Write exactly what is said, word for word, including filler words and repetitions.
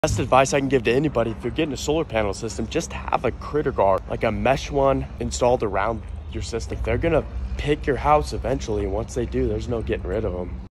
Best advice I can give to anybody, if you're getting a solar panel system, just have a critter guard, like a mesh one installed around your system. They're gonna pick your house eventually, and once they do, there's no getting rid of them.